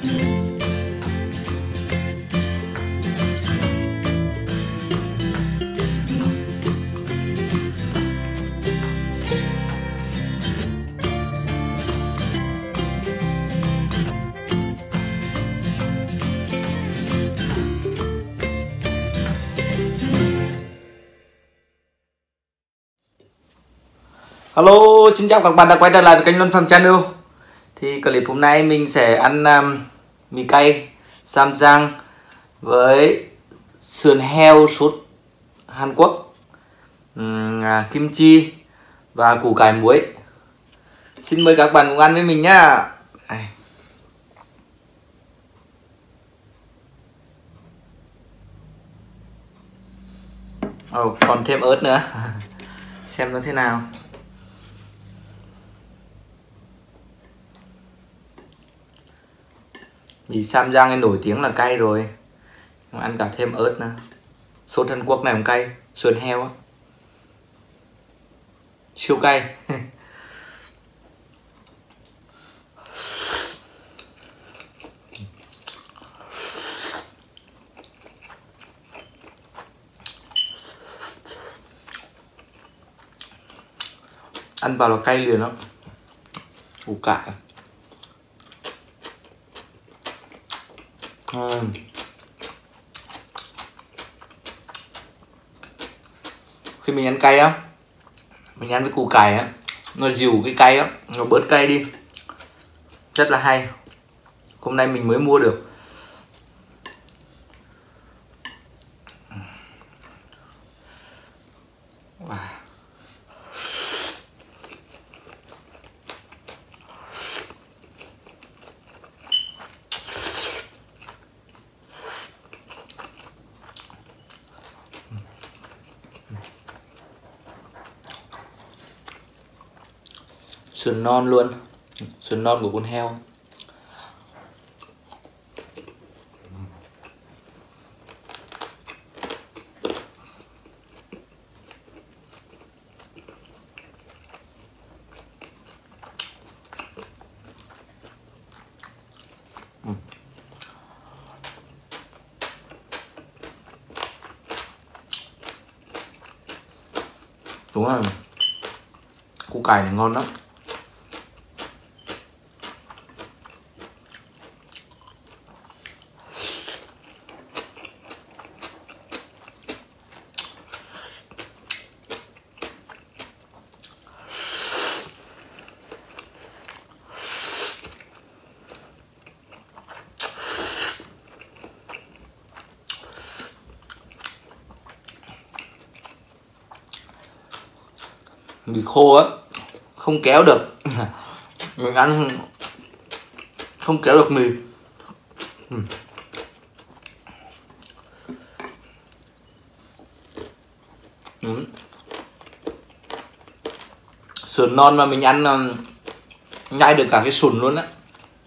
Hello, xin chào các bạn đã quay trở lại với kênh Luân Phạm Channel. Thì clip hôm nay mình sẽ ăn mì cay Samjang với sườn heo sốt Hàn Quốc, kim chi và củ cải muối. Xin mời các bạn cùng ăn với mình nhá. Còn thêm ớt nữa. Xem nó thế nào. Mì Samjang ấy nổi tiếng là cay rồi, ăn cả thêm ớt nữa. Sốt Hàn Quốc này cũng cay, sườn heo á, siêu cay. Ăn vào là cay liền lắm. Củ cải. Khi mình ăn cay á, mình ăn với củ cải á, nó dịu cái cay á, nó bớt cay đi, rất là hay. Hôm nay mình mới mua được. Sườn non luôn, sườn non của con heo. Đúng rồi, củ cải này ngon lắm. Mì khô á, không kéo được. Mình ăn không kéo được mì. Sườn non mà mình ăn nhai được cả cái sùn luôn á.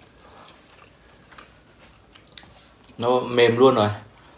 Nó mềm luôn rồi.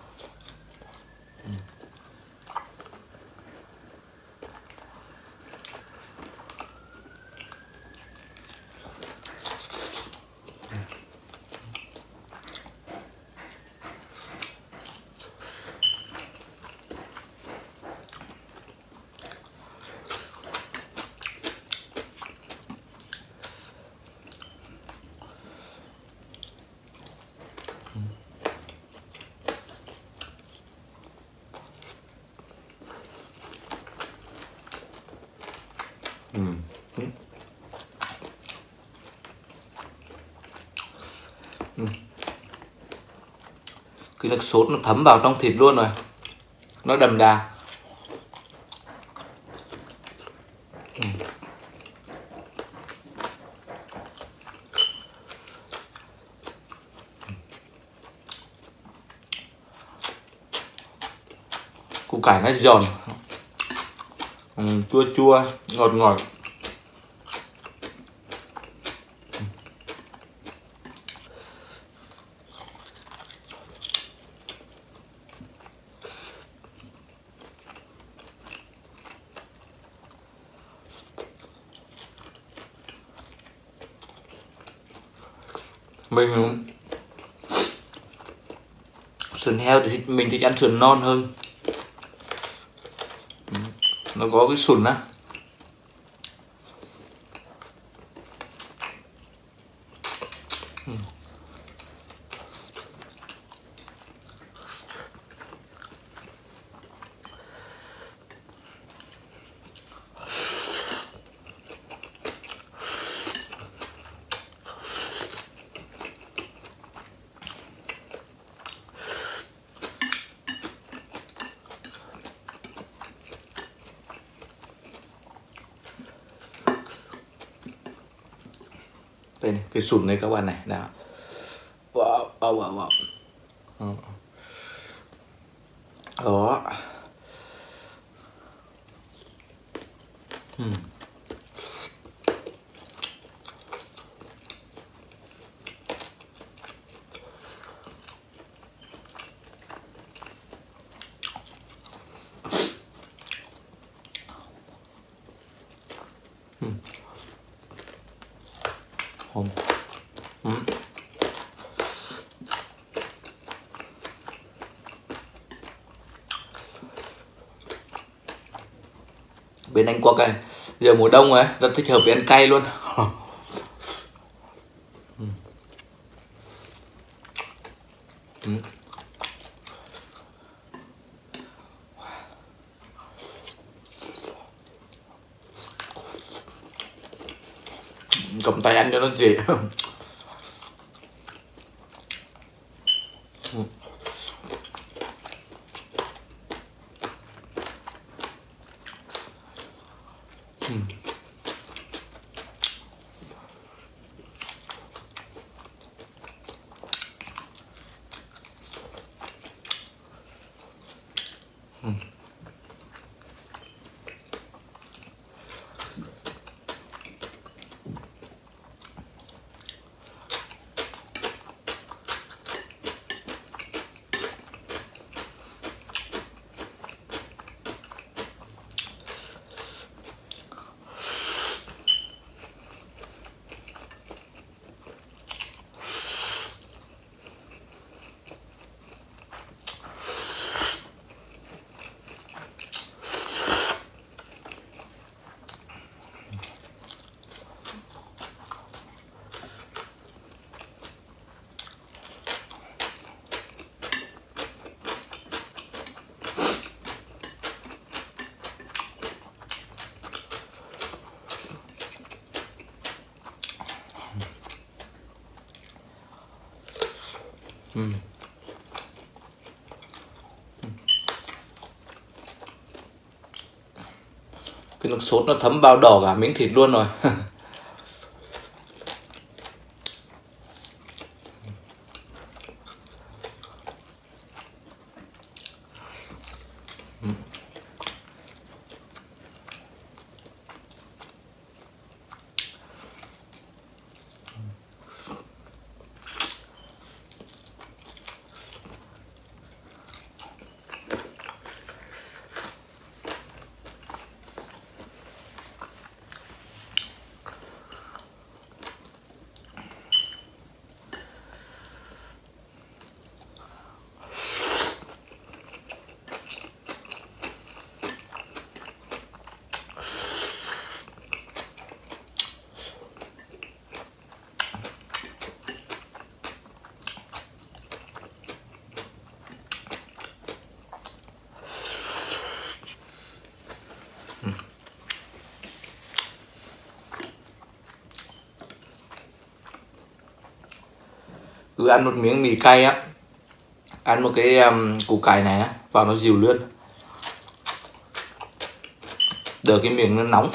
Cái nước sốt nó thấm vào trong thịt luôn rồi, nó đậm đà. Củ cải nó giòn, chua chua, ngọt ngọt. Mình Sườn heo thì mình thích ăn sườn non hơn. Nó có cái sùn á. Đây này, cái sùn này các bạn này, nào. Wow, wow, wow, wow. Đó. Bên Anh Quốc này giờ mùa đông ấy rất thích hợp với ăn cay luôn. Cầm tay ăn cho nó dễ. Cái nước sốt nó thấm vào đỏ cả miếng thịt luôn rồi. Cứ ăn một miếng mì cay á, ăn một cái củ cải này á vào nó dịu luôn, đỡ cái miệng nó nóng.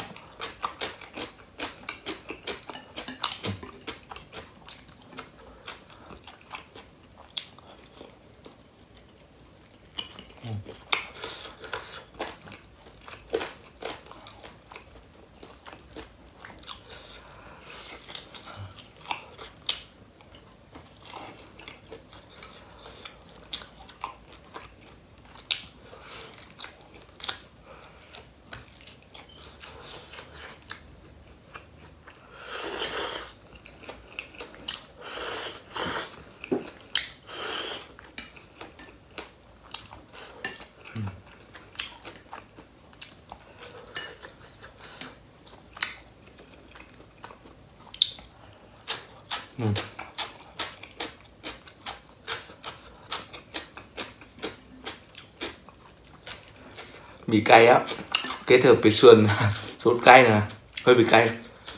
Mì cay á, kết hợp với sườn sốt cay nè, hơi bị cay.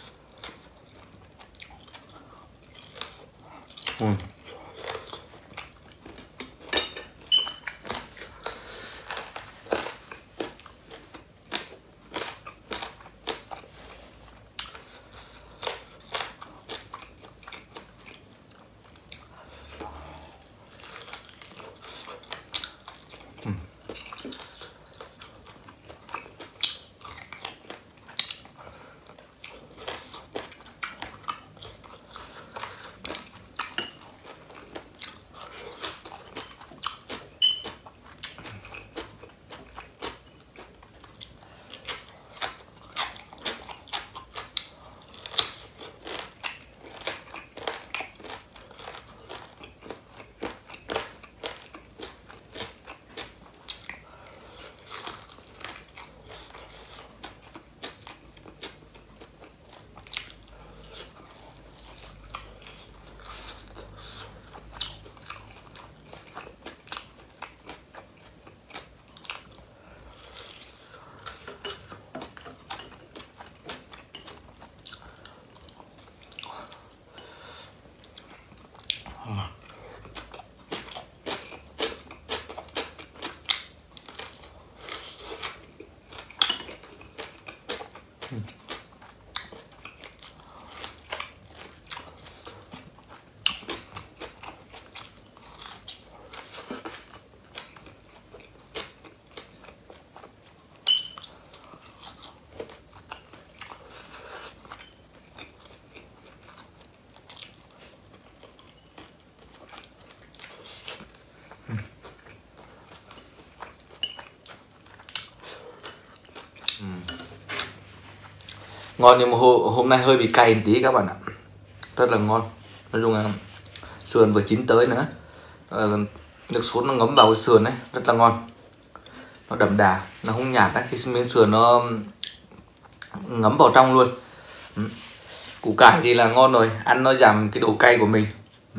Ngon nhưng mà hôm nay hơi bị cay một tí các bạn ạ. Rất là ngon. Nói chung là sườn vừa chín tới nữa. Nước sốt nó ngấm vào cái sườn ấy, rất là ngon. Nó đậm đà, nó không nhạt ấy, cái miếng sườn nó ngấm vào trong luôn. Củ cải thì là ngon rồi, ăn nó giảm cái độ cay của mình.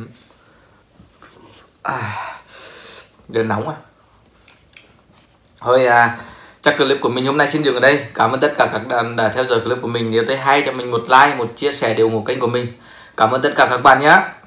Giờ nóng à. Thôi chắc clip của mình hôm nay xin dừng ở đây. Cảm ơn tất cả các bạn đã theo dõi clip của mình. Nếu thấy hay cho mình một like, một chia sẻ để ủng hộ kênh của mình. Cảm ơn tất cả các bạn nhé.